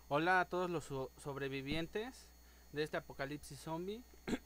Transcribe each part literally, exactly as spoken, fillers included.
Hola a todos los so- sobrevivientes de este apocalipsis zombie.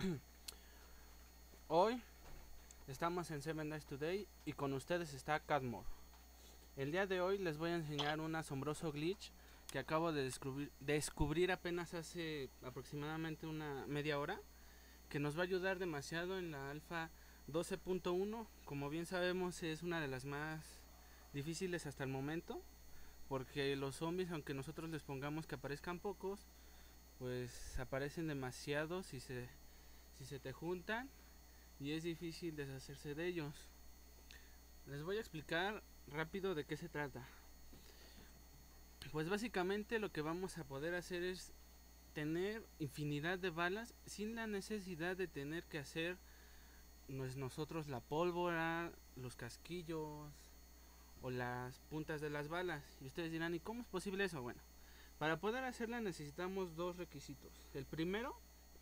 Hoy estamos en Seven Days Today y con ustedes está Cadmore. El día de hoy les voy a enseñar un asombroso glitch que acabo de descubrir, descubrir apenas hace aproximadamente una media hora, que nos va a ayudar demasiado en la alfa doce punto uno. Como bien sabemos, es una de las más difíciles hasta el momento, porque los zombies, aunque nosotros les pongamos que aparezcan pocos, pues aparecen demasiados si se, si se te juntan y es difícil deshacerse de ellos. Les voy a explicar rápido de qué se trata. Pues básicamente lo que vamos a poder hacer es tener infinidad de balas sin la necesidad de tener que hacer pues, nosotros la pólvora, los casquillos o las puntas de las balas. Y ustedes dirán, ¿y cómo es posible eso? Bueno, para poder hacerla necesitamos dos requisitos. El primero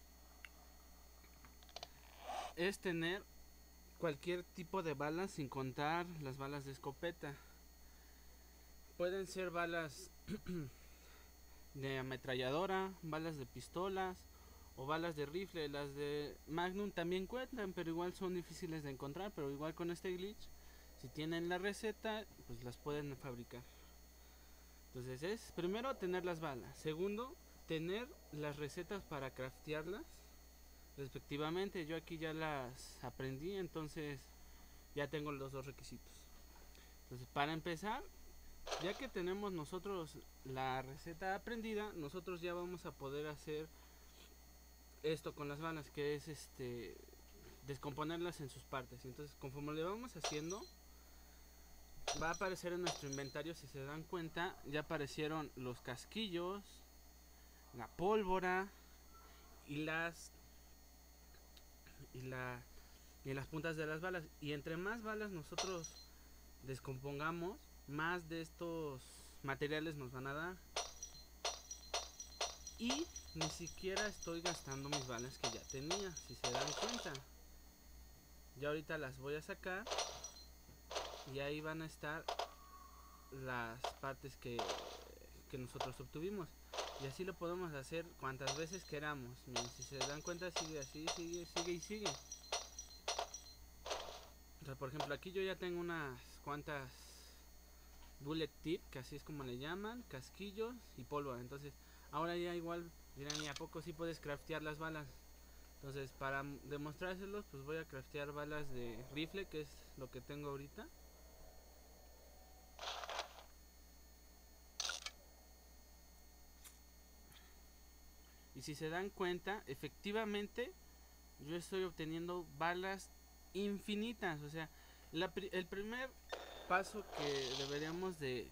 es tener cualquier tipo de balas sin contar las balas de escopeta. Pueden ser balas de ametralladora, balas de pistolas o balas de rifle. Las de Magnum también cuentan, pero igual son difíciles de encontrar. Pero igual con este glitch, si tienen la receta, pues las pueden fabricar. Entonces es primero tener las balas. Segundo, tener las recetas para craftearlas respectivamente. Yo aquí ya las aprendí, entonces ya tengo los dos requisitos. Entonces, para empezar, ya que tenemos nosotros la receta aprendida, nosotros ya vamos a poder hacer esto con las balas, que es este descomponerlas en sus partes. Entonces, conforme le vamos haciendo, va a aparecer en nuestro inventario, si se dan cuenta, ya aparecieron los casquillos, la pólvora y las y la y las puntas de las balas. Y entre más balas nosotros descompongamos, más de estos materiales nos van a dar. Y ni siquiera estoy gastando mis balas que ya tenía, si se dan cuenta. Ya ahorita las voy a sacar y ahí van a estar las partes que, que nosotros obtuvimos. Y así lo podemos hacer cuantas veces queramos. Miren, si se dan cuenta, sigue así, sigue, sigue y sigue. O sea, por ejemplo, aquí yo ya tengo unas cuantas bullet tip, que así es como le llaman, casquillos y pólvora. Entonces, ahora ya igual dirán, ¿y a poco sí puedes craftear las balas? Entonces, para demostrárselos, pues voy a craftear balas de rifle, que es lo que tengo ahorita. Y si se dan cuenta, efectivamente, yo estoy obteniendo balas infinitas. O sea, la, el primer paso que deberíamos de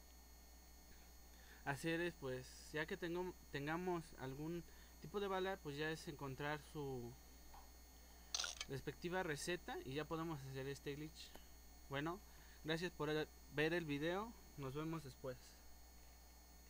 hacer es, pues, ya que tengo, tengamos algún tipo de bala, pues ya es encontrar su respectiva receta y ya podemos hacer este glitch. Bueno, gracias por ver el video, nos vemos después.